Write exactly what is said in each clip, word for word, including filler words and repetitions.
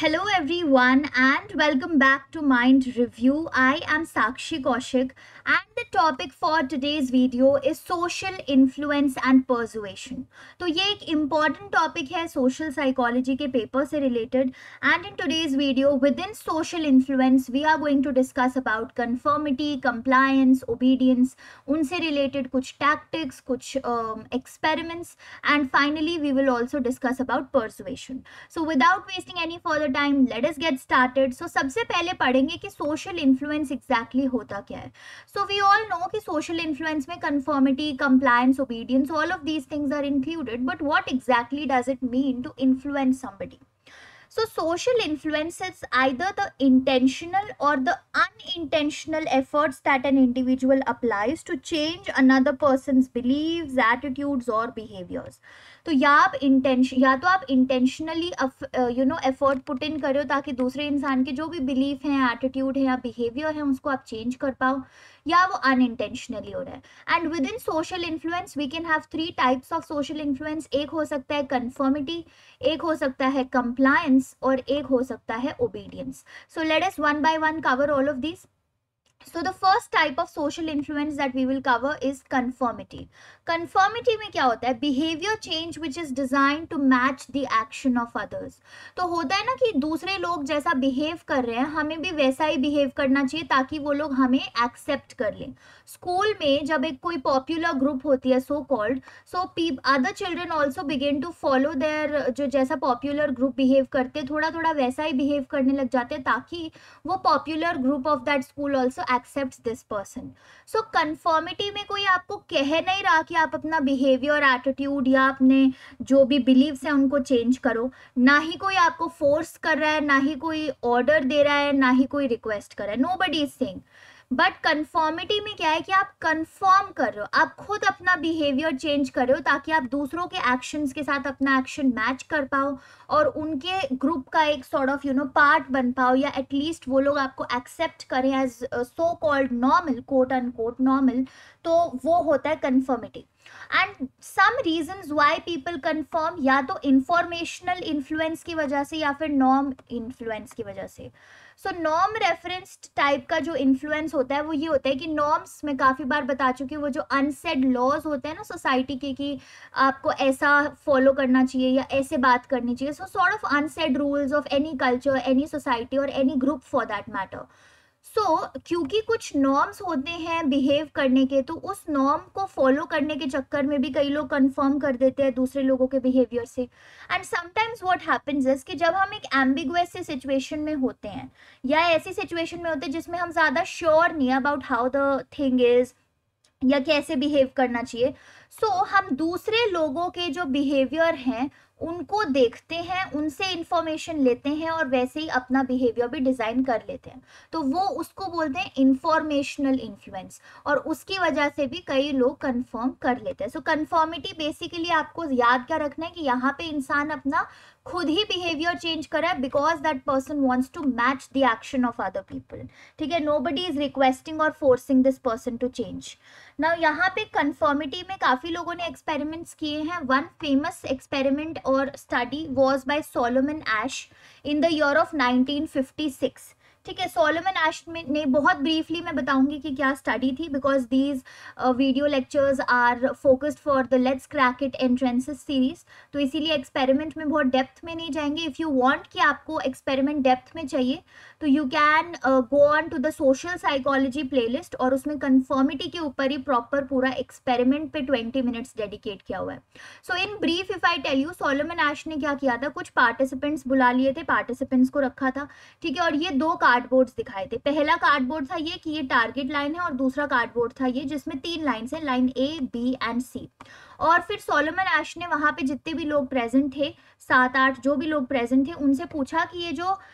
Hello everyone and welcome back to Mind Review. I am Sakshi Kaushik and the topic for today's video is social influence and persuasion. तो ये एक important topic है social psychology के paper से related and in today's video within social influence we are going to discuss about conformity, compliance, obedience, उनसे related कुछ tactics, कुछ um, experiments and finally we will also discuss about persuasion. So without wasting any further time let us get started. So सबसे पहले पढ़ेंगे कि social influence exactly होता क्या है. सो वी ऑल नो कि सोशल इन्फ्लुएंस में conformity, compliance, obedience, all of these things are included. But what exactly does it mean to influence somebody? So social influence is either the intentional or the unintentional efforts that an individual applies to change another person's beliefs, attitudes or behaviors. तो या आप intention या तो आप intentionally you know effort put in करो ताकि दूसरे इंसान के जो भी बिलीफ हैं, एटीट्यूड है या बिहेवियर है उसको आप चेंज कर पाओ, या वो अनइंटेंशनली हो रहा है. And within social influence we can have three types of social influence. एक हो सकता है कंफर्मिटी, एक हो सकता है कंप्लायंस और एक हो सकता है obedience. So let us one by one cover all of this. So the first type of social influence that we will cover is conformity. Conformity में क्या होता है? Behavior change which is designed to match the action of others. तो होता है ना कि दूसरे लोग जैसा behave कर रहे हैं हमें भी वैसा ही behave करना चाहिए ताकि वो लोग हमें accept कर लें. स्कूल में जब एक कोई popular group होती है so called, so other children also begin to follow their जो जैसा popular group behave करते थोड़ा थोड़ा वैसा ही behave करने लग जाते हैं ताकि वो popular group of that school also accepts this person. So conformity में कोई आपको कह नहीं रहा कि आप अपना behavior, attitude या अपने जो भी beliefs हैं उनको change करो. ना ही कोई आपको force कर रहा है, ना ही कोई order दे रहा है, ना ही कोई request कर रहा है. Nobody is saying. But conformity में क्या है कि आप कन्फर्म कर रहे हो, आप खुद अपना बिहेवियर चेंज कर रहे हो ताकि आप दूसरों के एक्शंस के साथ अपना एक्शन मैच कर पाओ और उनके ग्रुप का एक sort of you know part बन पाओ, या एटलीस्ट वो लोग आपको एक्सेप्ट करें as so called normal, quote and quote normal. तो वो होता है conformity. And some reasons why people conform, या तो इंफॉर्मेशनल इन्फ्लुएंस की वजह से या फिर नॉर्म इन्फ्लुएंस की वजह से. सो नॉर्म रेफरेंस्ड टाइप का जो इन्फ्लुएंस होता है वो ये होता है कि नॉर्म्स में काफ़ी बार बता चुकी हूँ, वो जो अनसेड लॉज होते हैं ना सोसाइटी के कि आपको ऐसा फॉलो करना चाहिए या ऐसे बात करनी चाहिए. So sort of unsaid rules of any culture, any society और any group for that matter. So so, क्योंकि कुछ नॉर्म्स होते हैं बिहेव करने के, तो उस नॉर्म को फॉलो करने के चक्कर में भी कई लोग कंफर्म कर देते हैं दूसरे लोगों के बिहेवियर से. And sometimes what happens is कि जब हम एक एम्बिगुअस से सिचुएशन में होते हैं या ऐसी सिचुएशन में होते हैं जिसमें हम ज़्यादा श्योर नहीं about how the thing is या कैसे बिहेव करना चाहिए, सो so, हम दूसरे लोगों के जो बिहेवियर हैं उनको देखते हैं, उनसे इंफॉर्मेशन लेते हैं और वैसे ही अपना बिहेवियर भी डिज़ाइन कर लेते हैं. तो वो उसको बोलते हैं इंफॉर्मेशनल इन्फ्लुएंस और उसकी वजह से भी कई लोग कंफर्म कर लेते हैं. सो कंफर्मिटी बेसिकली आपको याद क्या रखना है कि यहाँ पे इंसान अपना खुद ही बिहेवियर चेंज करा है because that person wants to match the action of other people. ठीक है, नोबडी इज रिक्वेस्टिंग और forcing this person to change. Now यहाँ पे कंफर्मिटी में काफ़ी लोगों ने एक्सपेरिमेंट्स किए हैं. वन फेमस एक्सपेरिमेंट और study was by Solomon Asch in the year of nineteen fifty six. ठीक है, सोलोमन एश ने बहुत ब्रीफली मैं बताऊंगी कि क्या स्टडी थी because these video lectures are focused for the let's crack it entrances series. तो इसीलिए एक्सपेरिमेंट में बहुत डेप्थ में नहीं जाएंगे. इफ़ यू वांट कि आपको एक्सपेरिमेंट डेप्थ में चाहिए तो you can go on to the social psychology playlist और उसमें कंफर्मिटी के ऊपर ही प्रॉपर पूरा एक्सपेरिमेंट पे ट्वेंटी मिनट्स डेडिकेट किया हुआ है. So in brief if I tell you, Solomon Asch ने क्या किया था, कुछ पार्टिसिपेंट्स बुला लिए थे, पार्टिसिपेंट्स को रखा था. ठीक है, और ये दो कार्डबोर्ड्स दिखाए थे. पहला कार्डबोर्ड था ये कि ये टारगेट लाइन है और दूसरा कार्डबोर्ड था ये जिसमें तीन लाइन्स हैं, line A, B and C. और फिर सोलोमन एश ने वहाँ पे जितने भी लोग प्रेजेंट थे, सात आठ जो भी लोग प्रेजेंट थे, उनसे पूछा कि ये जो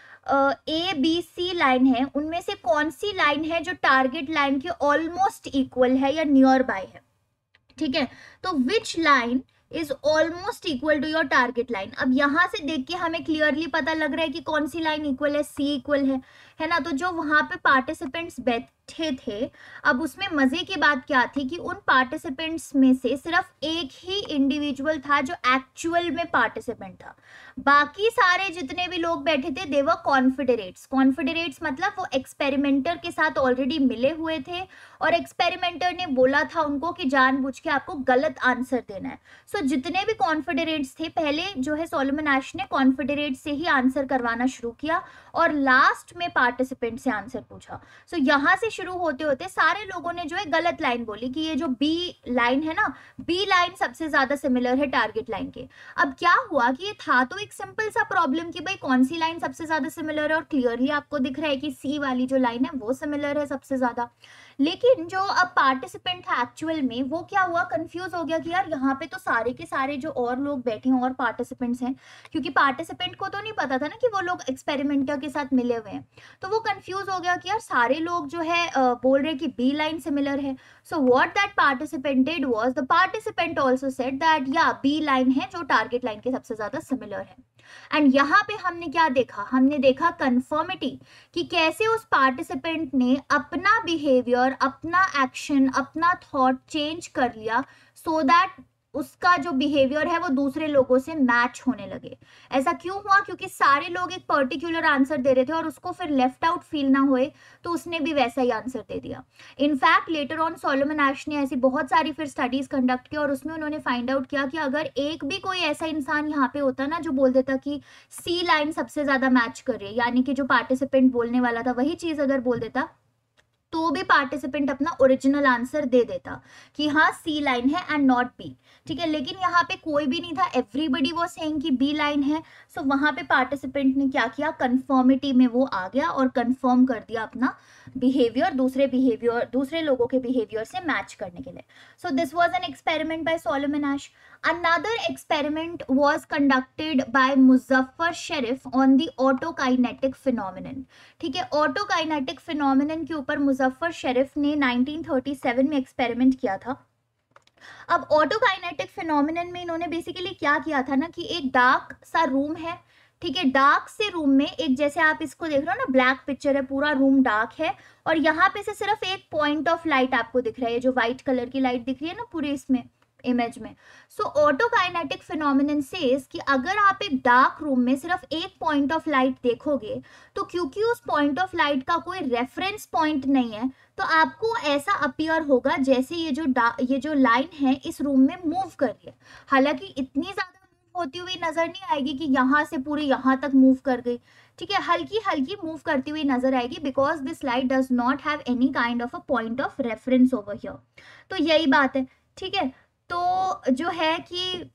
ए बी सी लाइन है उनमें से कौन सी लाइन है जो टारगेट लाइन के ऑलमोस्ट इक्वल है या नियर बाय है. ठीक है, तो which line is almost equal to your target line. अब यहाँ से देख के हमें क्लियरली पता लग रहा है कि कौन सी लाइन इक्वल है, सी इक्वल है, है ना. तो जो वहाँ पे पार्टिसिपेंट्स बैठे थे, अब उसमें मजे की बात क्या थी कि उन पार्टिसिपेंट्स में से सिर्फ एक ही इंडिविजुअल था जो एक्चुअल में पार्टिसिपेंट था। बाकी सारे जितने भी लोग बैठे थे दे वर कॉन्फिडरेट्स। कॉन्फिडरेट्स मतलब वो एक्सपेरिमेंटर के साथ ऑलरेडी मिले हुए थे और एक्सपेरिमेंटर ने बोला था उनको कि जानबूझ के आपको गलत आंसर देना है। सो so, जितने भी कॉन्फिडरेट्स थे, पहले जो है सोलोमन एश ने कॉन्फिडरेट्स से ही आंसर करवाना शुरू किया और लास्ट में पार्टिसिपेंट से आंसर पूछा। सो so, यहाँ से शुरू होते होते सारे लोगों ने जो है गलत लाइन बोली कि ये जो बी लाइन है ना, बी लाइन सबसे ज्यादा सिमिलर है टारगेट लाइन के। अब क्या हुआ कि ये था तो एक सिंपल सा प्रॉब्लम कि भाई कौन सी लाइन सबसे ज्यादा सिमिलर है, और क्लियरली आपको दिख रहा है कि सी वाली जो लाइन है वो सिमिलर है सबसे ज्यादा। लेकिन जो अब पार्टिसिपेंट था एक्चुअल में, वो क्या हुआ, कंफ्यूज हो गया कि यार यहाँ पे तो सारे के सारे जो और लोग बैठे हैं और पार्टिसिपेंट्स हैं, क्योंकि पार्टिसिपेंट को तो नहीं पता था ना कि वो लोग एक्सपेरिमेंटर के साथ मिले हुए हैं। तो वो कंफ्यूज हो गया कि यार सारे लोग जो है uh, बोल रहे कि बी लाइन सिमिलर है। So what that participant did was, the participant also said that yeah B line है जो टारगेट लाइन के सबसे ज्यादा सिमिलर है। एंड यहाँ पे हमने क्या देखा, हमने देखा कंफर्मिटी, कि कैसे उस पार्टिसिपेंट ने अपना बिहेवियर, अपना एक्शन, अपना थॉट चेंज कर लिया सो दैट उसका जो बिहेवियर है वो दूसरे लोगों से मैच होने लगे। ऐसा क्यों हुआ, क्योंकि सारे लोग एक पर्टिकुलर आंसर दे रहे थे और उसको फिर लेफ्ट आउट फील ना होए तो उसने भी वैसा ही आंसर दे दिया। In fact later on Solomon Asch ने ऐसी बहुत सारी फिर स्टडीज कंडक्ट की और उसमें उन्होंने फाइंड आउट किया कि अगर एक भी कोई ऐसा इंसान यहाँ पे होता ना जो बोल देता कि सी लाइन सबसे ज्यादा मैच कर रही है, यानी कि जो पार्टिसिपेंट बोलने वाला था वही चीज अगर बोल देता, तो भी पार्टिसिपेंट अपना ओरिजिनल आंसर दे देता कि हाँ सी लाइन है एंड नॉट बी। ठीक है, लेकिन यहाँ पे कोई भी नहीं था, एवरीबडी वाज सेइंग कि बी लाइन है। सो वहां पे पार्टिसिपेंट ने क्या किया, कंफर्मिटी में वो आ गया और कंफर्म कर दिया अपना बिहेवियर दूसरे बिहेवियर दूसरे लोगों के बिहेवियर से मैच करने के लिए। So this was an experiment by Solomon Asch. Another experiment was conducted by Muzaffar Sharif on the autokinetic phenomenon. ठीक है, autokinetic phenomenon के ऊपर मुजफ्फर शरीफ ने नाइनटीन थर्टी सेवन में एक्सपेरिमेंट किया था। अब ऑटोकाइनेटिक फिनोमिनन में इन्होंने बेसिकली क्या किया था ना कि एक डार्क सा रूम है, ठीक है, डार्क से रूम में एक, जैसे आप इसको देख रहे हो ना, ब्लैक पिक्चर है, पूरा रूम डार्क है और यहाँ पे से सिर्फ एक पॉइंट ऑफ लाइट आपको दिख रहा है, जो व्हाइट कलर की लाइट दिख रही है ना पूरे इसमें इमेज में। सो ऑटोकाइनेटिक फिनोमिनन सेज कि अगर आप एक डार्क रूम में सिर्फ एक पॉइंट ऑफ लाइट देखोगे तो क्योंकि उस पॉइंट ऑफ लाइट का कोई रेफरेंस पॉइंट नहीं है, तो आपको ऐसा अपीयर होगा जैसे ये जो ये जो लाइन है इस रूम में मूव कर रही है। हालांकि इतनी ज्यादा मूव होती हुई नजर नहीं आएगी कि यहाँ से पूरी यहाँ तक मूव कर गई, ठीक है, हल्की हल्की मूव करती हुई नजर आएगी, because this light does not have any kind of a point of reference over here. तो यही बात है, ठीक है। तो जो है कि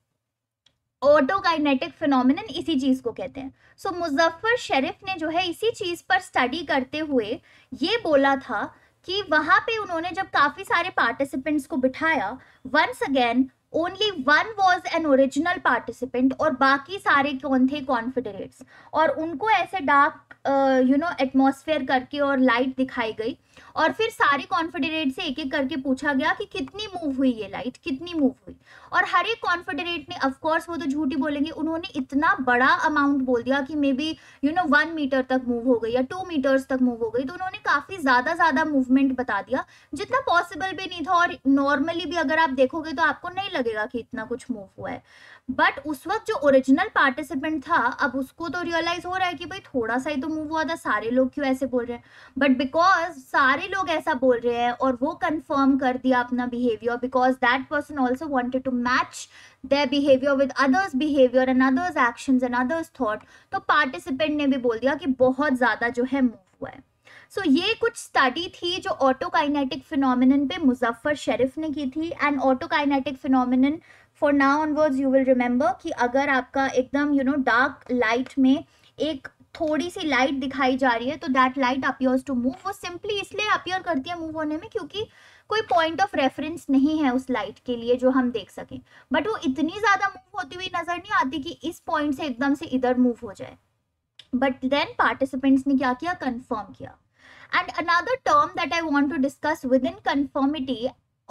ऑटोकाइनेटिक फिनोमिनन इसी चीज को कहते हैं। सो so, मुजफ्फर शरीफ ने जो है इसी चीज पर स्टडी करते हुए ये बोला था कि वहां पे उन्होंने जब काफी सारे पार्टिसिपेंट्स को बिठाया, once again only one was an original participant और बाकी सारे कौन थे, कॉन्फिडरेट्स, और उनको ऐसे डार्क यू नो एटमॉस्फेयर करके और लाइट दिखाई गई और फिर सारे कॉन्फिडरेट से एक एक करके पूछा गया कि कितनी मूव हुई ये लाइट, कितनी मूव हुई, और हर एक कॉन्फिडरेट ने, ऑफ कोर्स वो तो झूठी बोलेंगे, उन्होंने इतना बड़ा अमाउंट बोल दिया कि maybe you know one metre तक मूव हो गई या टू मीटर्स तक मूव हो गई। तो उन्होंने काफी ज्यादा ज्यादा मूवमेंट बता दिया जितना पॉसिबल भी नहीं था, और नॉर्मली भी अगर आप देखोगे तो आपको नहीं लगेगा कि इतना कुछ मूव हुआ है। बट उस वक्त जो ओरिजिनल पार्टिसिपेंट था, अब उसको तो रियलाइज हो रहा है कि भाई थोड़ा सा ही तो मूव हुआ था, सारे लोग क्यों ऐसे बोल रहे हैं, बट बिकॉज सारे लोग ऐसा बोल रहे हैं और वो कंफर्म कर दिया अपना behaviour, because that person also wanted to match their behavior with others behavior and others actions and others thought, तो पार्टिसिपेंट ने भी बोल दिया कि बहुत ज्यादा जो है मूव हुआ है। सो so, ये कुछ स्टडी थी जो ऑटोकाइनेटिक फिनोमिनन पे मुजफ्फर शरीफ ने की थी। And autokinetic phenomenon for now onwards you will remember कि अगर आपका एकदम यू नो डार्क लाइट में एक थोड़ी सी लाइट दिखाई जा रही है तो that light appears to move. वो सिंपली इसलिए अपीयर करती है मूव होने में क्योंकि कोई पॉइंट ऑफ रेफरेंस नहीं है उस लाइट के लिए जो हम देख सकें, बट वो इतनी ज्यादा मूव होती हुई नजर नहीं आती कि इस पॉइंट से एकदम से इधर मूव हो जाए। बट देन पार्टिसिपेंट्स ने क्या किया, कंफर्म किया। And another term that I want to discuss within conformity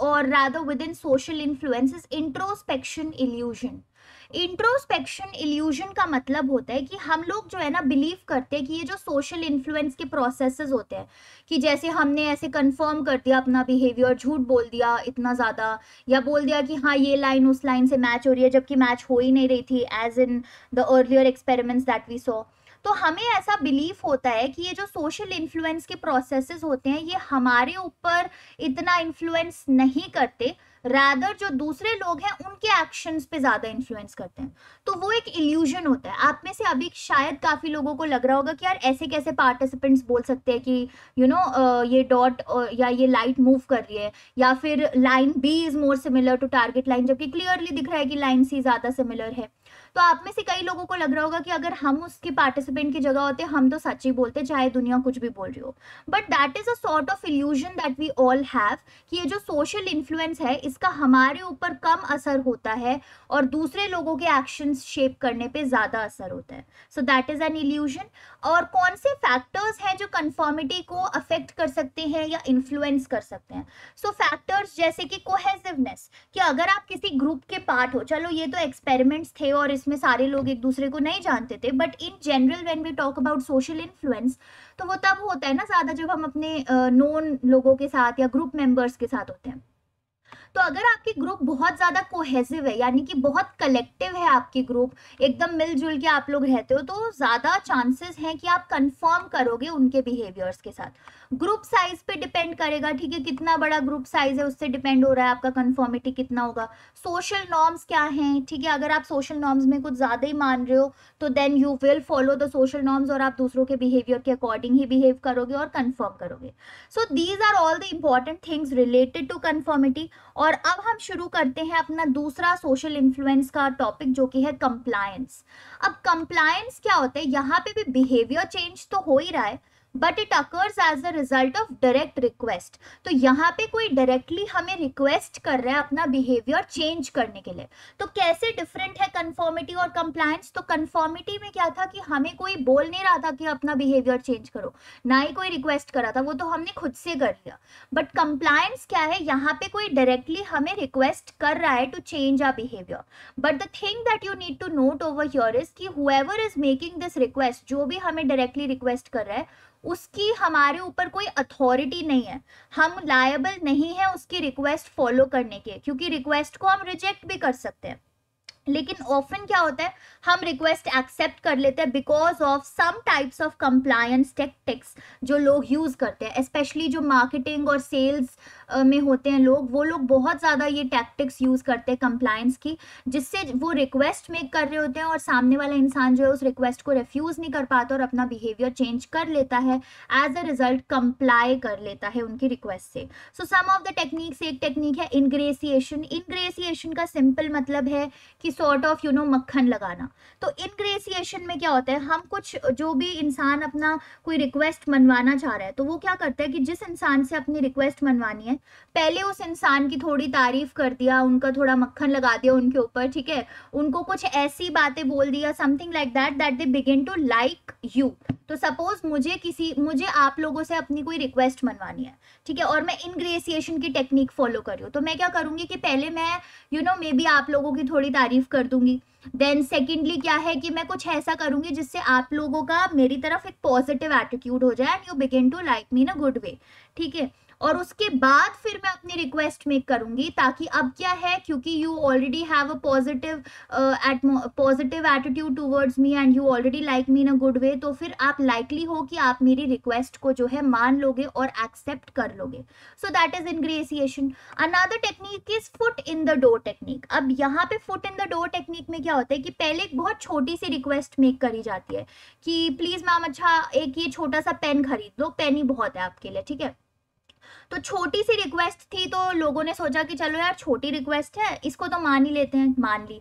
or rather within social influence is introspection illusion. Introspection illusion का मतलब होता है कि हम लोग जो है ना बिलीव करते हैं कि ये जो सोशल इन्फ्लुएंस के प्रोसेसेस होते हैं, कि जैसे हमने ऐसे कंफर्म कर दिया अपना बिहेवियर, झूठ बोल दिया इतना ज़्यादा, या बोल दिया कि हाँ ये लाइन उस लाइन से मैच हो रही है जबकि मैच हो ही नहीं रही थी as in the earlier experiments that we saw. तो हमें ऐसा बिलीफ होता है कि ये जो सोशल इन्फ्लुएंस के प्रोसेसेस होते हैं ये हमारे ऊपर इतना इन्फ्लुएंस नहीं करते, रादर जो दूसरे लोग हैं उनके एक्शंस पे ज़्यादा इन्फ्लुएंस करते हैं। तो वो एक इल्यूजन होता है। आप में से अभी शायद काफ़ी लोगों को लग रहा होगा कि यार ऐसे कैसे पार्टिसिपेंट्स बोल सकते हैं कि यू you नो know, ये डॉट या ये लाइट मूव कर रही है, या फिर line B is more similar to target line, जबकि क्लियरली दिख रहा है कि लाइन सी ज़्यादा सिमिलर है। तो आप में से कई लोगों को लग रहा होगा कि अगर हम उसके पार्टिसिपेंट की जगह होते हम तो सच ही बोलते चाहे दुनिया कुछ भी बोल रही हो। But that is a sort of illusion that we all have कि ये जो सोशल इन्फ्लुएंस है इसका हमारे ऊपर कम असर होता है और दूसरे लोगों के एक्शंस शेप करने पे ज़्यादा असर होता है। So that is an illusion. और कौन से फैक्टर्स हैं जो कन्फर्मिटी को अफेक्ट कर सकते हैं या इन्फ्लुएंस कर सकते हैं? सो so, फैक्टर्स जैसे कि कोहेसिवनेस, कि अगर आप किसी ग्रुप के पार्ट हो, चलो ये तो एक्सपेरिमेंट्स थे और इसमें सारे लोग एक दूसरे को नहीं जानते थे, but in general when we talk about social influence तो वो तब होता है ना ज़्यादा जब हम अपने नोन uh, लोगों के साथ या ग्रुप मेंबर्स के साथ होते हैं। तो अगर आपकी ग्रुप बहुत ज़्यादा कोहेसिव है, यानी कि बहुत कलेक्टिव है आपकी ग्रुप, एकदम मिलजुल के आप लोग रहते हो, तो ज़्यादा चांसेस हैं कि आप कंफर्म करोगे उनके बिहेवियर्स के साथ। ग्रुप साइज पे डिपेंड करेगा, ठीक है, कितना बड़ा ग्रुप साइज है उससे डिपेंड हो रहा है आपका कंफर्मिटी कितना होगा। सोशल नॉर्म्स क्या हैं, ठीक है, अगर आप सोशल नॉर्म्स में कुछ ज़्यादा ही मान रहे हो तो then you will follow the social norms और आप दूसरों के बिहेवियर के अकॉर्डिंग ही बिहेव करोगे और कंफर्म करोगे। So these are all the important things related to conformity. और अब हम शुरू करते हैं अपना दूसरा सोशल इन्फ्लुएंस का टॉपिक जो कि है कंप्लायंस। अब कंप्लायंस क्या होता है? यहाँ पे भी बिहेवियर चेंज तो हो ही रहा है but it occurs as a result of direct request. तो यहाँ पे कोई डायरेक्टली हमें रिक्वेस्ट कर रहा है अपना बिहेवियर चेंज करने के लिए। तो कैसे डिफरेंट है कंफर्मिटी और कंप्लायंस? तो कंफर्मिटी में क्या था कि हमें कोई बोल नहीं रहा था कि अपना बिहेवियर चेंज करो, ना ही कोई रिक्वेस्ट करा था, वो तो हमने खुद से कर लिया। बट कंप्लायंस क्या है? यहाँ पे कोई डायरेक्टली हमें रिक्वेस्ट कर रहा है to change our behaviour. But the thing that you need to note over here is कि whoever is making this request, जो भी हमें डायरेक्टली रिक्वेस्ट कर रहा है उसकी हमारे ऊपर कोई अथॉरिटी नहीं है, हम लायबल नहीं है उसकी रिक्वेस्ट फॉलो करने के, क्योंकि रिक्वेस्ट को हम रिजेक्ट भी कर सकते हैं। लेकिन ऑफन क्या होता है, हम रिक्वेस्ट एक्सेप्ट कर लेते हैं because of some types of compliance tactics जो लोग यूज़ करते हैं, स्पेशली जो मार्केटिंग और सेल्स में होते हैं लोग, वो लोग बहुत ज़्यादा ये टैक्टिक्स यूज़ करते हैं कंप्लायंस की, जिससे वो रिक्वेस्ट मेक कर रहे होते हैं और सामने वाला इंसान जो है उस रिक्वेस्ट को रिफ्यूज़ नहीं कर पाता और अपना बिहेवियर चेंज कर लेता है, एज अ रिजल्ट कंप्लाई कर लेता है उनकी रिक्वेस्ट से। So some of the techniques, एक टेक्निक है इनग्रेसिएशन। इनग्रेसिएशन का सिंपल मतलब है कि सॉर्ट ऑफ यू नो मक्खन लगाना। तो इनग्रेसिएशन में क्या होता है, हम कुछ जो भी इंसान अपना कोई रिक्वेस्ट मनवाना चाह रहा है तो वो क्या करता है कि जिस इंसान से अपनी रिक्वेस्ट मनवानी है पहले उस इंसान की थोड़ी तारीफ कर दिया, उनका थोड़ा मक्खन लगा दिया उनके ऊपर, ठीक है, उनको कुछ ऐसी बातें बोल दिया something like that that they begin to like you. तो सपोज मुझे किसी मुझे आप लोगों से अपनी कोई रिक्वेस्ट मनवानी है, ठीक है, और मैं इनग्रेसिएशन की टेक्निक फॉलो कर रही हूँ, तो मैं क्या करूँगी कि पहले मैं यू नो मे बी आप लोगों की थोड़ी तारीफ कर दूंगी। देन सेकेंडली क्या है कि मैं कुछ ऐसा करूंगी जिससे आप लोगों का मेरी तरफ एक पॉजिटिव एटीट्यूड हो जाए and you begin to like me in a good way, ठीक है। और उसके बाद फिर मैं अपनी रिक्वेस्ट मेक करूंगी, ताकि अब क्या है, क्योंकि you already have a positive positive attitude towards me and you already like me in a good way, तो फिर आप लाइकली हो कि आप मेरी रिक्वेस्ट को जो है मान लोगे और एक्सेप्ट कर लोगे। So that is ingratiation. Another technique is foot in the door technique. अब यहाँ पे foot in the door technique में क्या होता है कि पहले एक बहुत छोटी सी रिक्वेस्ट मेक करी जाती है कि प्लीज मैम अच्छा एक ये छोटा सा पेन खरीद लो, पेन ही बहुत है आपके लिए, ठीक है। तो छोटी सी रिक्वेस्ट थी तो लोगों ने सोचा कि चलो यार छोटी रिक्वेस्ट है इसको तो मान ही लेते हैं, मान ली।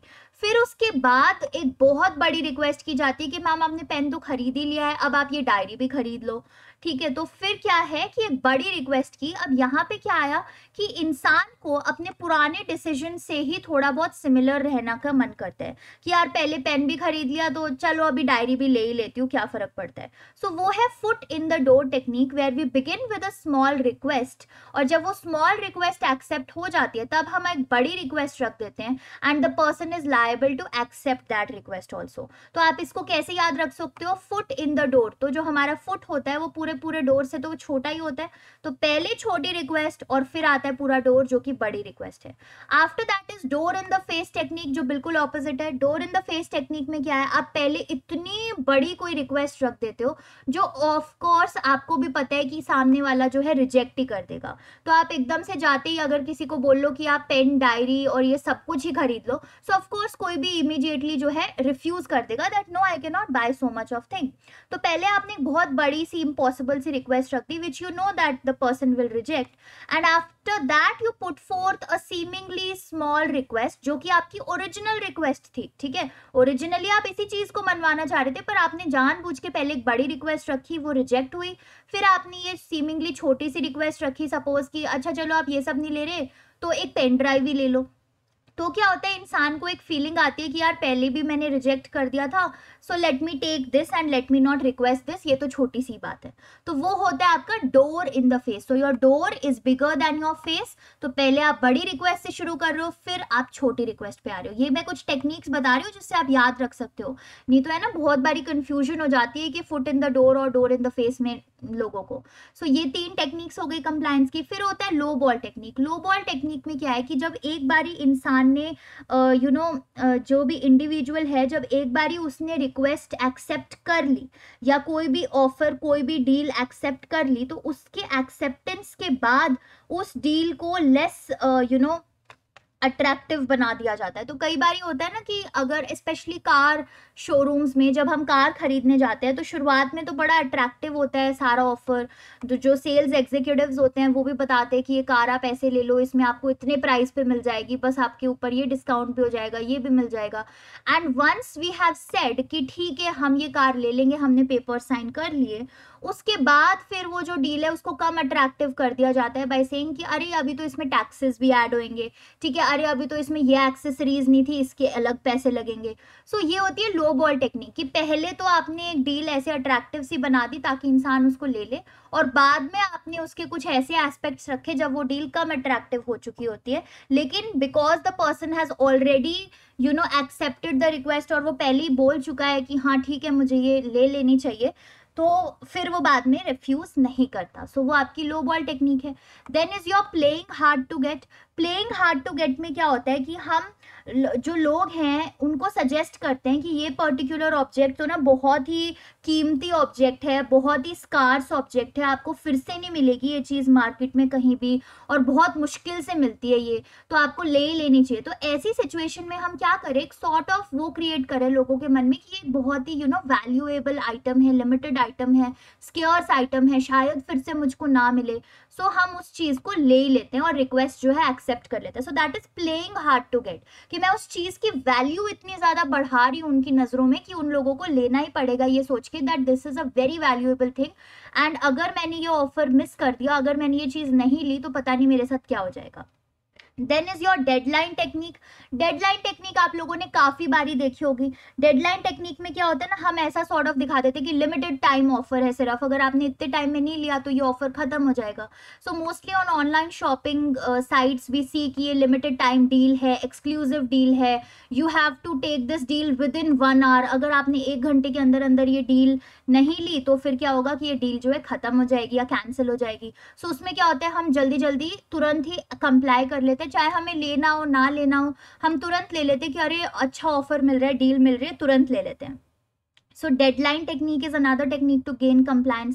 फिर उसके बाद एक बहुत बड़ी रिक्वेस्ट की जाती है कि मैम आपने पेन तो खरीद ही लिया है, अब आप ये डायरी भी खरीद लो, ठीक है। तो फिर क्या है कि एक बड़ी रिक्वेस्ट की। अब यहाँ पे क्या आया कि इंसान को अपने पुराने डिसीजन से ही थोड़ा बहुत सिमिलर रहना का मन करता है कि यार पहले पेन भी खरीद लिया तो चलो अभी डायरी भी ले ही लेती हूँ, क्या फर्क पड़ता है। सो so, वो है foot in the door technique, where we begin with a small request, और जब वो स्मॉल रिक्वेस्ट एक्सेप्ट हो जाती है तब हम एक बड़ी रिक्वेस्ट रख देते हैं and the person is liable to accept that request also. तो आप इसको कैसे याद रख सकते हो, फुट इन द डोर, तो जो हमारा फुट होता है वो पूरे पूरे डोर से तो वो छोटा ही होता है, तो पहले छोटी रिक्वेस्ट और फिर आता है पूरा डोर जो कि बड़ी रिक्वेस्ट है। After that is door in the face technique, जो बिल्कुल ऑपोजिट है। Door in the face technique में क्या है, आप पहले इतनी बड़ी कोई रिक्वेस्ट रख देते हो जो ऑफ कोर्स आपको भी पता है कि सामने वाला जो है रिजेक्ट ही कर देगा। तो आप एकदम से जाते ही अगर किसी को बोल लो कि आप पेन डायरी और ये सब कुछ ही खरीद लो, सो ऑफ कोर्स कोई भी इमीडिएटली जो है रिफ्यूज कर देगा that no I can not buy so much of thing. तो पहले आपने एक बहुत बड़ी सी इम्पॉसिबल सी रिक्वेस्ट रख दी which you know that the person will reject, and after that you put forth a seemingly small request जो कि आपकी ओरिजिनल रिक्वेस्ट थी, ठीक है। ओरिजिनली आप इसी चीज को मनवाना चाह रहे थे पर आपने जानबूझ के पहले एक बड़ी रिक्वेस्ट रखी, वो रिजेक्ट हुई, फिर आपने ये सीमिंगली छोटी सी रिक्वेस्ट रखी, सपोज कि अच्छा चलो आप ये सब नहीं ले रहे तो एक पेन ड्राइव ही ले लो। तो क्या होता है, इंसान को एक फीलिंग आती है कि यार पहले भी मैंने रिजेक्ट कर दिया था, so let me take this and let me not request this, ये तो छोटी सी बात है। तो वो होता है आपका door in the face. So your door is bigger than your face. तो पहले आप बड़ी रिक्वेस्ट से शुरू कर रहे हो, फिर आप छोटी रिक्वेस्ट पे आ रहे हो। ये मैं कुछ टेक्निक्स बता रही हूँ जिससे आप याद रख सकते हो, नहीं तो है ना बहुत बारी कंफ्यूजन हो जाती है कि फुट इन द डोर और डोर इन द फेस में लोगों को। सो so, ये तीन टेक्निक्स हो गई कंप्लायंस की। फिर होता है low ball technique. Low ball technique में क्या है कि जब एक बारी इंसान ने यू नो जो भी इंडिविजुअल है, जब एक बारी उसने रिक्वेस्ट एक्सेप्ट कर ली या कोई भी ऑफर कोई भी डील एक्सेप्ट कर ली, तो उसके एक्सेप्टेंस के बाद उस डील को लेस यू नो अट्रैक्टिव बना दिया जाता है। तो कई बार होता है ना कि अगर स्पेशली कार शोरूम्स में जब हम कार खरीदने जाते हैं तो शुरुआत में तो बड़ा अट्रैक्टिव होता है सारा ऑफर, तो जो सेल्स एग्जीक्यूटिव्स होते हैं वो भी बताते हैं कि ये कार आप ऐसे ले लो, इसमें आपको इतने प्राइस पे मिल जाएगी, बस आपके ऊपर ये डिस्काउंट भी हो जाएगा, ये भी मिल जाएगा। And once we have said कि ठीक है हम ये कार ले लेंगे, हमने पेपर साइन कर लिए, उसके बाद फिर वो जो डील है उसको कम अट्रैक्टिव कर दिया जाता है बाय सेइंग कि अरे अभी तो इसमें टैक्सेस भी ऐड होंगे, ठीक है, अरे अभी तो इसमें ये एक्सेसरीज नहीं थी, इसके अलग पैसे लगेंगे। सो so, ये होती है लो बॉल टेक्निक कि पहले तो आपने एक डील ऐसे अट्रैक्टिव सी बना दी ताकि इंसान उसको ले ले, और बाद में आपने उसके कुछ ऐसे एस्पेक्ट्स रखे जब वो डील कम अट्रैक्टिव हो चुकी होती है, लेकिन because the person has already you know accepted the request और वो पहले ही बोल चुका है कि हाँ ठीक है मुझे ये ले लेनी चाहिए, तो फिर वो बाद में रिफ्यूज नहीं करता। सो so, वो आपकी लो बॉल टेक्निक है। Then is your playing hard to get. Playing hard to get में क्या होता है कि हम जो लोग हैं उनको सजेस्ट करते हैं कि ये पर्टिकुलर ऑब्जेक्ट तो ना बहुत ही कीमती ऑब्जेक्ट है, बहुत ही स्कार्स ऑब्जेक्ट है, आपको फिर से नहीं मिलेगी ये चीज़ मार्केट में कहीं भी और बहुत मुश्किल से मिलती है ये, तो आपको ले ही लेनी चाहिए। तो ऐसी सिचुएशन में हम क्या करें, एक सॉर्ट ऑफ वो क्रिएट करें लोगों के मन में कि ये बहुत ही यू नो वैल्यूएबल आइटम है, लिमिटेड आइटम है, स्केयर्स आइटम है, शायद फिर से मुझको ना मिले, सो so, हम उस चीज़ को ले ही लेते हैं और रिक्वेस्ट जो है एक्सेप्ट कर लेते हैं। So that is playing hard to get, कि मैं उस चीज़ की वैल्यू इतनी ज़्यादा बढ़ा रही हूँ उनकी नज़रों में कि उन लोगों को लेना ही पड़ेगा ये सोच के that this is a very valuable thing, and अगर मैंने ये ऑफर मिस कर दिया, अगर मैंने ये चीज़ नहीं ली तो पता नहीं मेरे साथ क्या हो जाएगा। Then is your deadline technique. Deadline technique आप लोगों ने काफ़ी बारी देखी होगी। डेडलाइन टेक्निक में क्या होता है ना, हम ऐसा सॉर्ट ऑफ दिखा देते हैं कि लिमिटेड टाइम ऑफर है, सिर्फ अगर आपने इतने टाइम में नहीं लिया तो ये ऑफर खत्म हो जाएगा। So mostly on online shopping sites we see कि ये लिमिटेड टाइम डील है, एक्सक्लूसिव डील है, you have to take this deal within one hour. अगर आपने एक घंटे के अंदर अंदर ये डील नहीं ली तो फिर क्या होगा कि ये डील जो है खत्म हो जाएगी या कैंसिल हो जाएगी। सो so, उसमें क्या होता है, हम जल्दी जल्दी तुरंत ही कंप्लाई कर लेते हैं, चाहे हमें लेना हो ना लेना हो, हम तुरंत ले लेते हैं कि अरे अच्छा ऑफर मिल रहा है, डील मिल रही है, तुरंत ले लेते हैं। So deadline technique is another technique to gain compliance.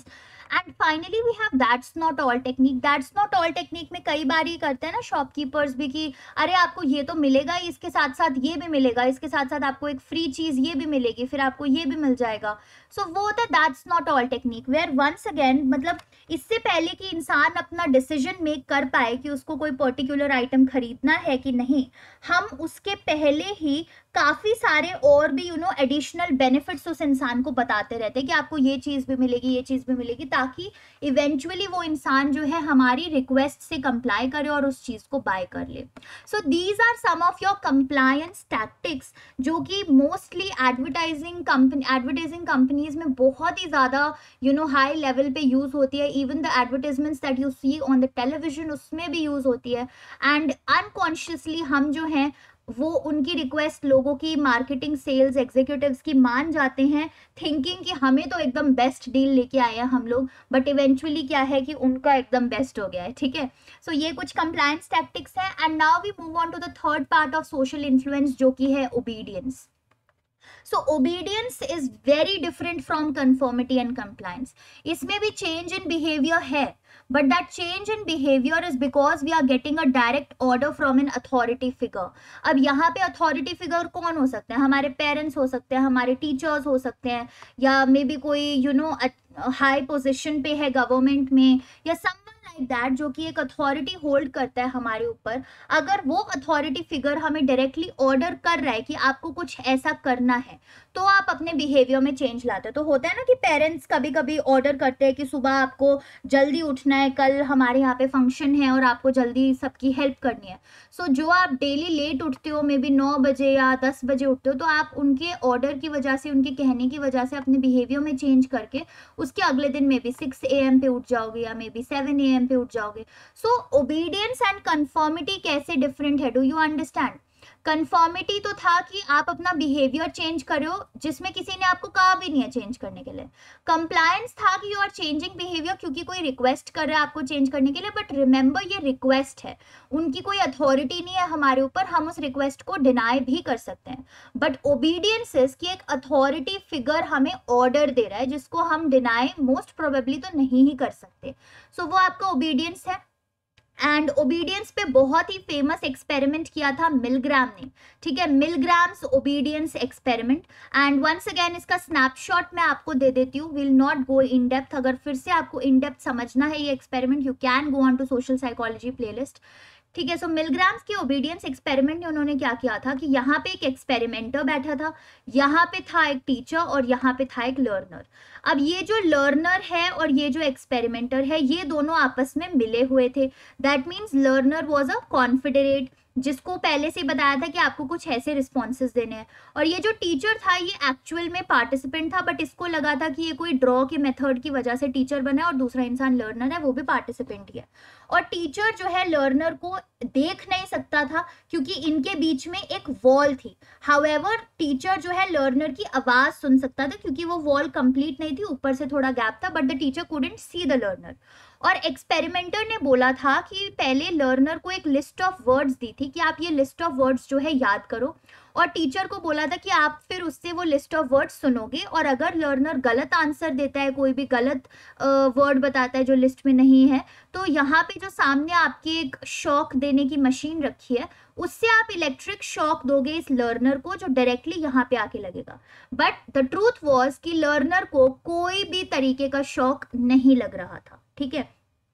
And finally we have that's not all technique. That's not all technique में कई बार ये करते हैं ना शॉपकीपर्स भी कि अरे आपको ये तो मिलेगा ही, इसके साथ साथ ये भी मिलेगा, इसके साथ साथ आपको एक फ्री चीज ये भी मिलेगी, फिर आपको ये भी मिल जाएगा. सो so, वो होता है that's not all technique, where once again मतलब इससे पहले कि इंसान अपना डिसीजन मेक कर पाए कि उसको कोई पर्टिकुलर आइटम खरीदना है कि नहीं, हम उसके पहले ही काफी सारे और भी यू नो एडिशनल बेनिफिट्स उस इंसान को बताते रहते हैं कि आपको ये चीज भी मिलेगी, ये चीज भी मिलेगी, ताकि इवेंचुअली वो इंसान जो है हमारी रिक्वेस्ट से कंप्लाई करे और उस चीज को बाय कर ले. So these are some of your compliance tactics जो कि mostly advertising company advertising companies में बहुत ही ज्यादा यू नो हाई लेवल पे यूज होती है. Even the advertisements that you see on the television उसमें भी यूज होती है. एंड अनकॉन्शियसली हम जो हैं वो उनकी रिक्वेस्ट लोगों की मार्केटिंग सेल्स एग्जीक्यूटिव्स की मान जाते हैं, थिंकिंग कि हमें तो एकदम बेस्ट डील लेके आए हैं हम लोग, बट इवेंचुअली क्या है कि उनका एकदम बेस्ट हो गया है. ठीक है, सो so, ये कुछ कंप्लायंस टैक्टिक्स है. And now we move on to the third part of social influence जो कि है obedience. So obedience is very different from conformity and compliance. इसमें भी change in behavior है, but that change in behavior is because we are getting a direct order from an authority figure. अब यहाँ पे authority figure कौन हो सकते हैं? हमारे parents हो सकते हैं, हमारे teachers हो सकते हैं, या मे बी कोई यू नो हाई पोजिशन पे है गवर्नमेंट में, या someone like that जो कि एक अथॉरिटी होल्ड करता है हमारे ऊपर. अगर वो अथॉरिटी फिगर हमें डायरेक्टली ऑर्डर कर रहा है कि आपको कुछ ऐसा करना है, तो आप अपने बिहेवियर में चेंज लाते हो. तो होता है ना कि पेरेंट्स कभी कभी ऑर्डर करते हैं कि सुबह आपको जल्दी उठना है, कल हमारे यहाँ पे फंक्शन है और आपको जल्दी सबकी हेल्प करनी है. सो so, जो आप डेली लेट उठते हो, मे बी नौ बजे या दस बजे उठते हो, तो आप उनके ऑर्डर की वजह से, उनके कहने की वजह से अपने बिहेवियर में चेंज करके उसके अगले दिन maybe six A M पे उठ जाओगे या maybe seven A M पे उठ जाओगे. सो ओबीडियंस एंड कन्फर्मिटी कैसे डिफरेंट है, डू यू अंडरस्टैंड? कंफर्मिटी तो था कि आप अपना बिहेवियर चेंज करो जिसमें किसी ने आपको कहा भी नहीं है चेंज करने के लिए. कंप्लायंस था कि यू आर चेंजिंग बिहेवियर क्योंकि कोई रिक्वेस्ट कर रहा है आपको चेंज करने के लिए, बट रिमेंबर ये रिक्वेस्ट है, उनकी कोई अथॉरिटी नहीं है हमारे ऊपर, हम उस रिक्वेस्ट को डिनाई भी कर सकते हैं. बट ओबीडियंस इज कि एक अथॉरिटी फिगर हमें ऑर्डर दे रहा है जिसको हम डिनाई मोस्ट प्रोबेबली तो नहीं ही कर सकते. सो so, वो आपका ओबीडियंस है. एंड ओबीडियंस पे बहुत ही फेमस एक्सपेरिमेंट किया था मिलग्राम ने. ठीक है, Milgram's obedience experiment. And once again इसका स्नैपशॉट मैं आपको दे देती हूँ, will not go in depth. अगर फिर से आपको इन डेप्थ समझना है ये experiment, you can go on to social psychology playlist. ठीक है, सो मिलग्राम्स के ओबीडियंस एक्सपेरिमेंट में उन्होंने क्या किया था कि यहाँ पे एक एक्सपेरिमेंटर बैठा था, यहाँ पे था एक टीचर और यहाँ पे था एक लर्नर. अब ये जो लर्नर है और ये जो एक्सपेरिमेंटर है, ये दोनों आपस में मिले हुए थे. That means learner was a confederate, जिसको पहले से बताया था कि आपको कुछ ऐसे रिस्पॉन्सेज देने हैं. और ये जो टीचर था ये एक्चुअल में पार्टिसिपेंट था, बट इसको लगा था कि ये कोई ड्रॉ के मेथड की वजह से टीचर बना है और दूसरा इंसान लर्नर है, वो भी पार्टिसिपेंट ही है. और टीचर जो है लर्नर को देख नहीं सकता था क्योंकि इनके बीच में एक वॉल थी. हाउएवर टीचर जो है लर्नर की आवाज सुन सकता था क्योंकि वो वॉल कंप्लीट नहीं थी, ऊपर से थोड़ा गैप था, but the teacher couldn't see the learner. और एक्सपेरिमेंटर ने बोला था कि पहले लर्नर को एक लिस्ट ऑफ वर्ड्स दी थी कि आप ये लिस्ट ऑफ वर्ड्स जो है याद करो, और टीचर को बोला था कि आप फिर उससे वो लिस्ट ऑफ वर्ड्स सुनोगे, और अगर लर्नर गलत आंसर देता है, कोई भी गलत वर्ड बताता है जो लिस्ट में नहीं है, तो यहाँ पे जो सामने आपकी एक शॉक देने की मशीन रखी है, उससे आप इलेक्ट्रिक शॉक दोगे इस लर्नर को जो डायरेक्टली यहाँ पे आके लगेगा. बट द ट्रूथ वॉज कि लर्नर को कोई भी तरीके का शॉक नहीं लग रहा था. ठीक है,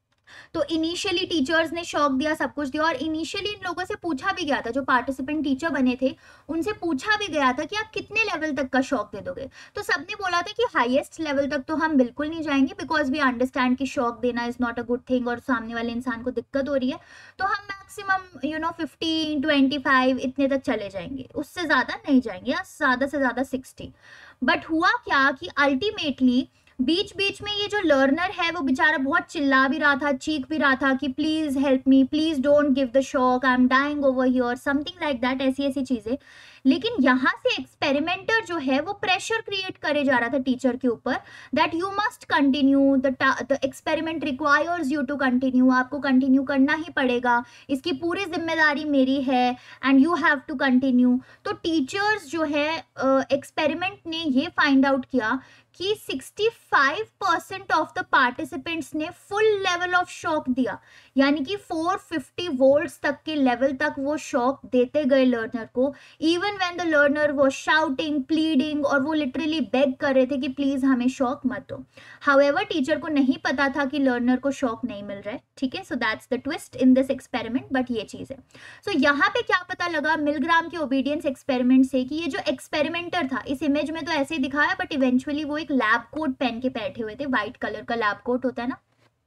तो इनिशियली टीचर्स ने शॉक दिया, सब कुछ दिया, और इनिशियली इन लोगों से पूछा भी गया था, जो पार्टिसिपेंट टीचर बने थे उनसे पूछा भी गया था कि आप कितने लेवल तक का शॉक दे दोगे. तो सबने बोला था कि हाईएस्ट लेवल तक तो हम बिल्कुल नहीं जाएंगे, बिकॉज वी अंडरस्टैंड कि शॉक देना is not a good thing और सामने वाले इंसान को दिक्कत हो रही है, तो हम maximum you know fifteen twenty five इतने तक चले जाएंगे, उससे ज्यादा नहीं जाएंगे, या ज्यादा से ज्यादा सिक्सटी. बट हुआ क्या कि अल्टीमेटली बीच बीच में ये जो लर्नर है वो बेचारा बहुत चिल्ला भी रहा था, चीख भी रहा था कि please help me, please don't give the shock, I am dying over here, something like that, ऐसी ऐसी चीजें. लेकिन यहाँ से एक्सपेरिमेंटर जो है वो प्रेशर क्रिएट करे जा रहा था टीचर के ऊपर, that you must continue, the experiment requires you to continue, आपको कंटिन्यू करना ही पड़ेगा, इसकी पूरी जिम्मेदारी मेरी है, and you have to continue. तो टीचर्स जो है एक्सपेरिमेंट uh, ने ये फाइंड आउट किया कि sixty five percent of the participants ने फुल लेवल ऑफ शॉक दिया, यानी कि फोर फिफ्टी वोल्ट्स तक के लेवल तक वो शॉक देते गए लर्नर को, इवन व्हेन द लर्नर वो शाउटिंग, प्लीडिंग, और वो लिटरली बेग कर रहे थे कि प्लीज हमें शॉक मत दो। हाउएवर टीचर को नहीं पता था कि लर्नर को शॉक नहीं मिल रहा है, ठीक है। So that's the twist in this experiment, but ये चीज है। सो so, यहाँ पे क्या पता लगा मिलग्राम के ओबीडियंस एक्सपेरिमेंट से कि ये जो एक्सपेरिमेंटर था, इस इमेज में तो ऐसे ही दिखाया, बट इवेंचुअली वो एक लैब कोट पहन के बैठे हुए थे, व्हाइट कलर का लैब कोट होता है ना,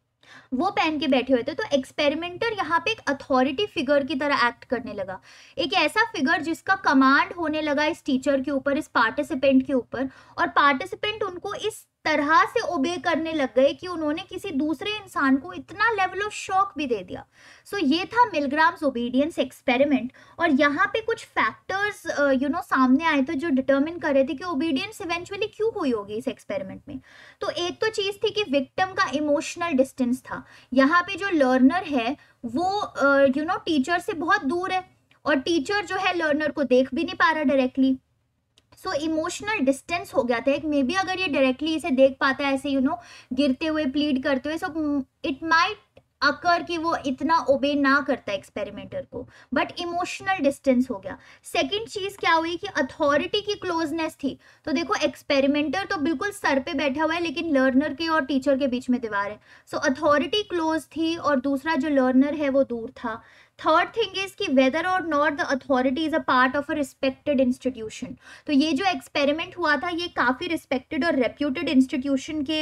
वो पहन के बैठे हुए थे। तो एक्सपेरिमेंटर यहाँ पे एक अथॉरिटी फिगर की तरह एक्ट करने लगा, एक ऐसा फिगर जिसका कमांड होने लगा इस टीचर के ऊपर, इस पार्टिसिपेंट के ऊपर, और पार्टिसिपेंट उनको इस तरह से ओबे करने लग गए कि उन्होंने किसी दूसरे इंसान को इतना लेवल ऑफ शॉक भी दे दिया। सो so, ये था मिलग्राम्स ओबीडियंस एक्सपेरिमेंट, और यहाँ पे कुछ फैक्टर्स यू नो सामने आए थे जो डिटर्मिन कर रहे थे कि ओबीडियंस इवेंचुअली क्यों हुई होगी इस एक्सपेरिमेंट में। तो एक तो चीज थी कि विक्टिम का इमोशनल डिस्टेंस था। यहाँ पे जो लर्नर है वो यू नो टीचर से बहुत दूर है, और टीचर जो है लर्नर को देख भी नहीं पा रहा डायरेक्टली। सो इमोशनल डिस्टेंस हो गया था एक। मे बी अगर ये डायरेक्टली इसे देख पाता है ऐसे यू नो गिरते हुए, प्लीड करते हुए, सो इट माइट अकर कि वो इतना ओबे ना करता एक्सपेरिमेंटर को, बट इमोशनल डिस्टेंस हो गया। सेकंड चीज क्या हुई कि अथॉरिटी की क्लोजनेस थी। तो देखो एक्सपेरिमेंटर तो बिल्कुल सर पे बैठा हुआ है, लेकिन लर्नर के और टीचर के बीच में दीवार है। सो अथॉरिटी क्लोज थी, और दूसरा जो लर्नर है वो दूर था। थर्ड थिंग इज कि वेदर और not the authority is a part of a respected institution. तो ये जो एक्सपेरिमेंट हुआ था ये काफी रिस्पेक्टेड और रेप्यूटेड इंस्टीट्यूशन के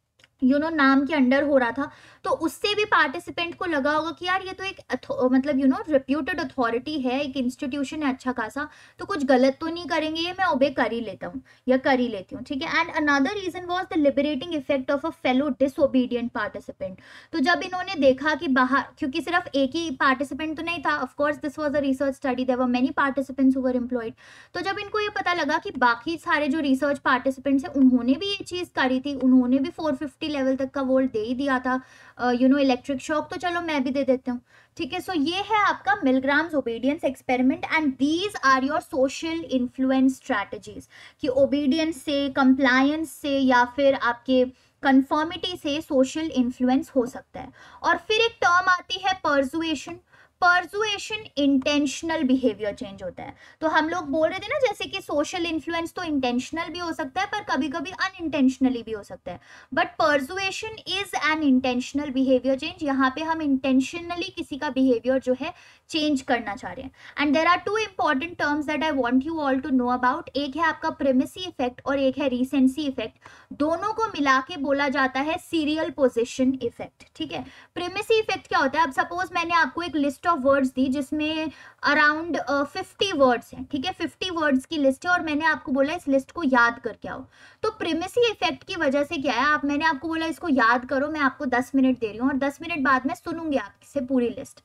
यू नो नाम के अंडर हो रहा था। तो उससे भी पार्टिसिपेंट को लगा होगा कि यार ये तो एक मतलब यू नो रिप्यूटेड अथॉरिटी है, एक इंस्टीट्यूशन है अच्छा खासा, तो कुछ गलत तो नहीं करेंगे, ये मैं ओबे कर ही लेता हूँ या कर ही लेती हूँ, ठीक है। And another reason was the liberating effect of a fellow disobedient participant. तो जब इन्होंने देखा कि बाहर, क्योंकि सिर्फ एक ही पार्टिसिपेंट तो नहीं था, of course this was a research study, there were many participants who were employed. तो जब इनको ये पता लगा कि बाकी सारे जो रिसर्च पार्टिसिपेंट्स हैं उन्होंने भी ये चीज करी थी, उन्होंने भी फोर फिफ्टी लेवल तक का वोल्ट दे ही दिया था यू नो इलेक्ट्रिक शॉक, तो चलो मैं भी दे देता हूँ, ठीक है। सो ये है आपका Milgram's obedience experiment, and these are your social influence strategies, कि ओबीडियंस से, कंप्लायंस से, या फिर आपके कंफर्मिटी से सोशल इन्फ्लुएंस हो सकता है। और फिर एक टर्म आती है persuasion. Persuasion intentional behaviour change होता है। तो हम लोग बोल रहे थे ना जैसे कि सोशल इन्फ्लुएंस तो इंटेंशनल भी हो सकता है पर कभी कभी अनइंटेंशनली भी हो सकता है, but persuasion is an intentional behaviour change. यहाँ पे हम इंटेंशनली किसी का बिहेवियर जो है चेंज करना चाह रहे हैं। And there are two important terms that I want you all to know about. एक है आपका प्रिमेसी इफेक्ट और एक है रीसेंसी इफेक्ट। दोनों को मिला के बोला जाता है सीरियल पोजीशन इफेक्ट, ठीक है। प्रिमेसी इफेक्ट क्या होता है? अब सपोज मैंने आपको एक लिस्ट ऑफ वर्ड्स दी जिसमें अराउंड फिफ्टी वर्ड्स हैं, ठीक है, फिफ्टी वर्ड्स की लिस्ट है और मैंने आपको बोला इस लिस्ट को याद करके आओ। तो प्रिमेसी इफेक्ट की वजह से क्या है, आप मैंने आपको बोला इसको याद करो, मैं आपको दस मिनट दे रही हूँ और दस मिनट बाद में सुनूंगी आपसे पूरी लिस्ट।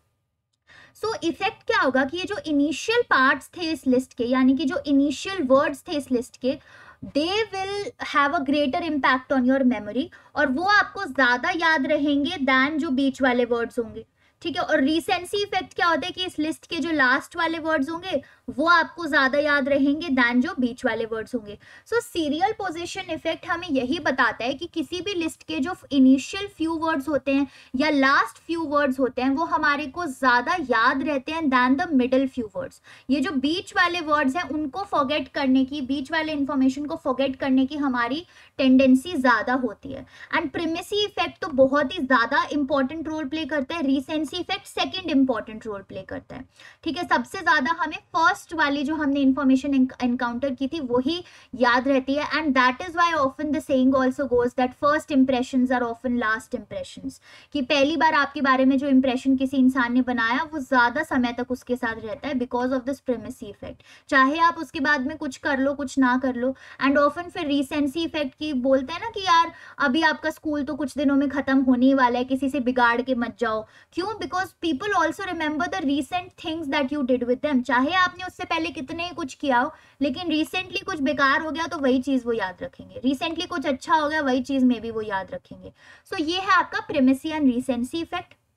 सो so, इफेक्ट क्या होगा कि ये जो इनिशियल पार्ट्स थे इस लिस्ट के, यानी कि जो इनिशियल वर्ड्स थे इस लिस्ट के, they will have a greater impact on your memory, और वो आपको ज्यादा याद रहेंगे दैन जो बीच वाले वर्ड्स होंगे, ठीक है। और रीसेंसी इफेक्ट क्या होता है कि इस लिस्ट के जो लास्ट वाले वर्ड्स होंगे वो आपको ज्यादा याद रहेंगे दैन जो बीच वाले वर्ड्स होंगे। सो सीरियल पोजीशन इफेक्ट हमें यही बताता है कि किसी भी लिस्ट के जो इनिशियल फ्यू वर्ड्स होते हैं या लास्ट फ्यू वर्ड्स होते हैं वो हमारे को ज्यादा याद रहते हैं than the middle few words. ये जो बीच वाले वर्ड्स हैं उनको फॉरगेट करने की, बीच वाले इंफॉर्मेशन को फॉरगेट करने की हमारी टेंडेंसी ज्यादा होती है। एंड प्रिमेसी इफेक्ट तो बहुत ही ज्यादा इंपॉर्टेंट रोल प्ले करता है, recency effect second important role play करता है, ठीक है। सबसे ज्यादा हमें फर्स्ट वाली जो हमने इंफॉर्मेशन एनकाउंटर की थी वही याद रहती है। And that is why often the saying also goes that first impressions are often last impressions, कि पहली बार आपके बारे में जो इंप्रेशन किसी इंसान ने बनाया वो ज्यादा समय तक उसके साथ रहता है because of this primacy effect, चाहे आप उसके बाद में कुछ कर लो कुछ ना कर लो। एंड ऑफन फिर रीसेंसी इफेक्ट की बोलते हैं ना कि यार अभी आपका स्कूल तो कुछ दिनों में खत्म होने ही वाला है, किसी से बिगाड़ के मत जाओ। क्यों? Because people also remember the recent things that you did with them, चाहे आपने उससे पहले कितने ही कुछ किया हो लेकिन रिसेंटली कुछ बेकार हो गया तो वही चीज वो याद रखेंगे, रिसेंटली कुछ अच्छा हो गया वही चीज में भी वो याद रखेंगे। सो so, ये है आपका प्रिमेसी एंड रीसेंसी इफेक्ट।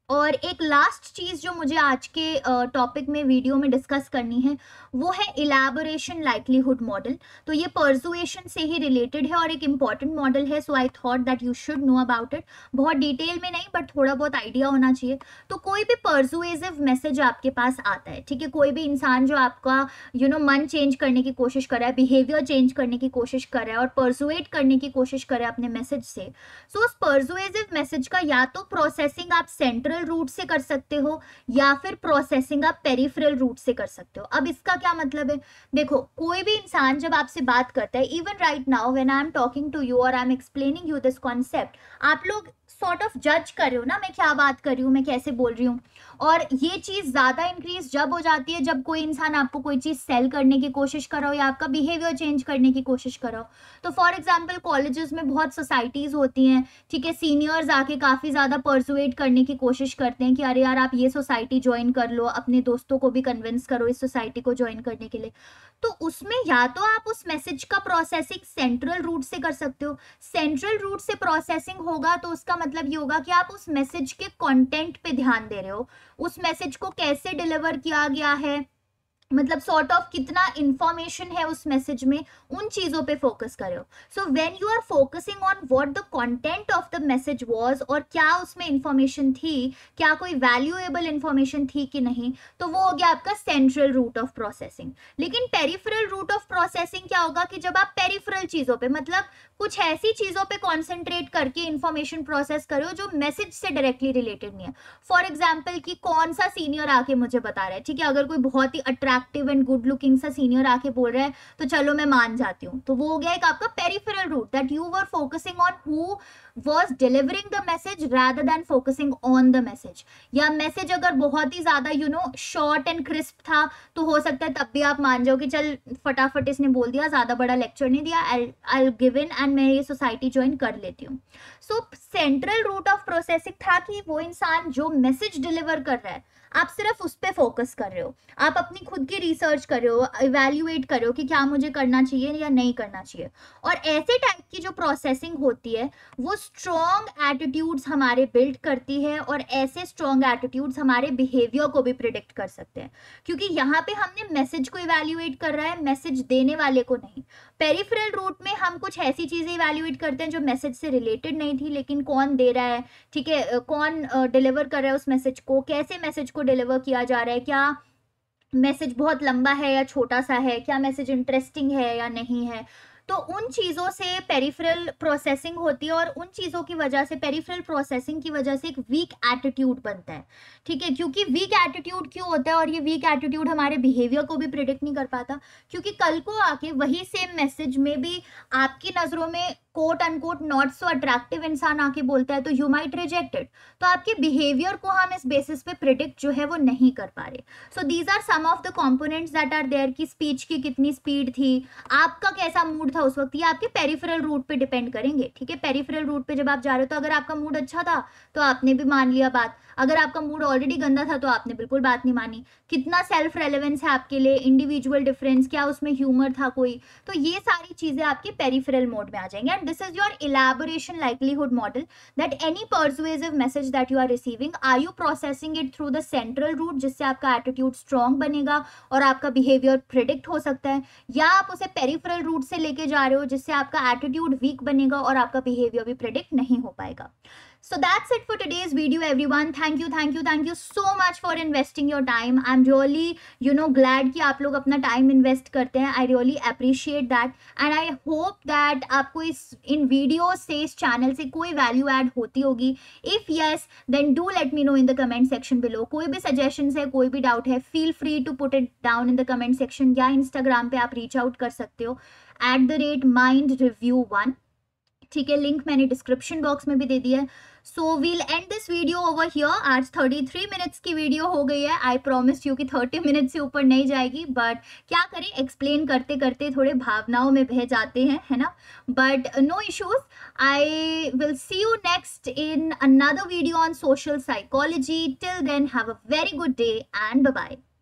और एक लास्ट चीज जो मुझे आज के टॉपिक में वीडियो में डिस्कस करनी है वो है इलैबोरेशन लाइक्लीहुड मॉडल। तो ये पर्सुएशन से ही रिलेटेड है और एक इम्पॉर्टेंट मॉडल है, so I thought that you should know about it. बहुत डिटेल में नहीं बट थोड़ा बहुत आइडिया होना चाहिए। तो कोई भी पर्सुएसिव मैसेज आपके पास आता है, ठीक है, कोई भी इंसान जो आपका यू नो मन चेंज करने की कोशिश कर रहा है, बिहेवियर चेंज करने की कोशिश कर रहा है और पर्सुएट करने की कोशिश कर रहा है अपने मैसेज से, सो so, उस पर्सुएसिव मैसेज का या तो प्रोसेसिंग आप सेंट्रल रूट से कर सकते हो या फिर प्रोसेसिंग आप पेरिफेरल रूट से कर सकते हो। अब इसका क्या मतलब है, देखो कोई भी इंसान जब आपसे बात करता है, even right now when I am talking to you और I am explaining you this concept, आप लोग सॉर्ट ऑफ जज कर रहे हो ना मैं क्या बात कर रही हूँ, मैं कैसे बोल रही हूँ। और ये चीज ज्यादा इंक्रीज जब हो जाती है जब कोई इंसान आपको कोई चीज सेल करने की कोशिश कर रहा हो या आपका बिहेवियर चेंज करने की कोशिश कर रहा हो। तो फॉर एग्जाम्पल कॉलेजेस में बहुत सोसाइटीज होती हैं, ठीक है, सीनियर्स आके काफी ज्यादा परसुएट करने की कोशिश करते हैं कि अरे यार आप ये सोसाइटी ज्वाइन कर लो, अपने दोस्तों को भी कन्विंस करो इस सोसाइटी को ज्वाइन करने के लिए। तो उसमें या तो आप उस मैसेज का प्रोसेसिंग सेंट्रल रूट से कर सकते हो, सेंट्रल रूट से प्रोसेसिंग होगा तो उसका मतलब ये होगा कि आप उस मैसेज के कंटेंट पे ध्यान दे रहे हो, उस मैसेज को कैसे डिलीवर किया गया है, मतलब सॉर्ट ऑफ कितना इंफॉर्मेशन है उस मैसेज में, उन चीजों पे फोकस कर रहे हो। So when you are focusing on what the content of the message was और क्या उसमें इंफॉर्मेशन थी, क्या कोई वैल्यूएबल इंफॉर्मेशन थी कि नहीं, तो वो हो गया आपका सेंट्रल रूट ऑफ प्रोसेसिंग। लेकिन पेरिफेरल रूट ऑफ प्रोसेसिंग क्या होगा कि जब आप पेरिफेरल चीजों पे, मतलब कुछ ऐसी चीजों पे कॉन्सेंट्रेट करके इंफॉर्मेशन प्रोसेस करो जो मैसेज से डायरेक्टली रिलेटेड नहीं है। फॉर एग्जाम्पल कि कौन सा सीनियर आके मुझे बता रहा है, ठीक है, अगर कोई बहुत ही अट्रैक्टिव एंड गुड लुकिंग सा सीनियर आके बोल रहा है तो चलो मैं मान जाती हूँ, तो वो हो गया एक आपका peripheral route, that you were focusing on who was delivering the message rather than focusing on the message। या मैसेज अगर बहुत ही ज्यादा you know short and crisp था तो हो सकता है तब भी आप मान जाओ कि चल फटाफट इसने बोल दिया, ज्यादा बड़ा लेक्चर नहीं दिया, आई गिव इन एंड मैं ये सोसाइटी ज्वाइन कर लेती हूँ। So central route of processing था कि वो इंसान जो मैसेज डिलीवर कर रहा है आप सिर्फ उस पर फोकस कर रहे हो, आप अपनी खुद की रिसर्च कर रहे हो, इवेल्युएट कर रहे हो कि क्या मुझे करना चाहिए या नहीं करना चाहिए। और ऐसे टाइप की जो प्रोसेसिंग होती है वो स्ट्रॉन्ग एटीट्यूड्स हमारे बिल्ड करती है और ऐसे स्ट्रॉन्ग एटीट्यूड्स हमारे बिहेवियर को भी प्रिडिक्ट कर सकते हैं, क्योंकि यहाँ पे हमने मैसेज को इवेल्युएट कर रहा है, मैसेज देने वाले को नहीं। पेरिफेरल रूट में हम कुछ ऐसी चीजें इवेल्युएट करते हैं जो मैसेज से रिलेटेड नहीं थी, लेकिन कौन दे रहा है, ठीक है, कौन डिलीवर कर रहा है उस मैसेज को, कैसे मैसेज को डिलीवर किया जा रहा है, क्या मैसेज बहुत लंबा है या छोटा सा है, क्या मैसेज इंटरेस्टिंग है या नहीं है। तो उन चीज़ों से पेरिफेरल प्रोसेसिंग होती है और उन चीज़ों की वजह से, पेरिफेरल प्रोसेसिंग की वजह से एक वीक एटीट्यूड बनता है, ठीक है। क्योंकि वीक एटीट्यूड क्यों होता है और ये वीक एटीट्यूड हमारे बिहेवियर को भी प्रिडिक्ट नहीं कर पाता, क्योंकि कल को आके वही सेम मैसेज में भी आपकी नज़रों में quote unquote not so attractive इंसान आके बोलता है तो यू माइट रिजेक्ट इट। तो आपके बिहेवियर को हम इस बेसिस पे प्रिडिक्ट जो है वो नहीं कर पा रहे। So these are some of the components that are there कि स्पीच की कितनी स्पीड थी, आपका कैसा मूड था उस वक्त, ये आपके पेरिफेरल रूट पे डिपेंड करेंगे, ठीक है। पेरिफेरल रूट पे जब आप जा रहे हो तो अगर आपका मूड अच्छा था तो आपने भी मान लिया बात, अगर आपका मूड ऑलरेडी गंदा था तो आपने बिल्कुल बात नहीं मानी। कितना सेल्फ रेलेवेंस है आपके लिए, इंडिविजुअल डिफरेंस, क्या उसमें ह्यूमर था कोई, तो ये सारी चीजें आपके पेरिफेरल मोड में आ जाएंगे। And this is your elaboration likelihood model, that any persuasive message that you are receiving, are you processing it through the central route जिससे आपका एटीट्यूड स्ट्रॉन्ग बनेगा और आपका बिहेवियर प्रिडिक्ट हो सकता है, या आप उसे पेरिफेरल रूट से लेके जा रहे हो जिससे आपका एटीट्यूड वीक बनेगा और आपका बिहेवियर भी प्रिडिक्ट नहीं हो पाएगा। So that's it for today's video, everyone. Thank you, thank you, thank you so much for investing your time. I'm really, you know, glad कि आप लोग अपना time invest करते हैं. I really appreciate that. And I hope that आपको इस इन videos से, इस channel से कोई value add होती होगी. If yes, then do let me know in the comment section below. कोई भी suggestions है, कोई भी doubt है, feel free to put it down in the comment section या Instagram पे आप reach out कर सकते हो at the rate mind review one. ठीक है, लिंक मैंने डिस्क्रिप्शन बॉक्स में भी दे दिया है। So we'll end this video over here. आज तैंतीस मिनट्स की वीडियो हो गई है। आई प्रॉमिस यू कि तीस मिनट से ऊपर नहीं जाएगी, बट क्या करें, एक्सप्लेन करते करते थोड़े भावनाओं में बह जाते हैं, है ना। But no issues, I will see you next in another video on social psychology. Till then have a very good day and bye bye.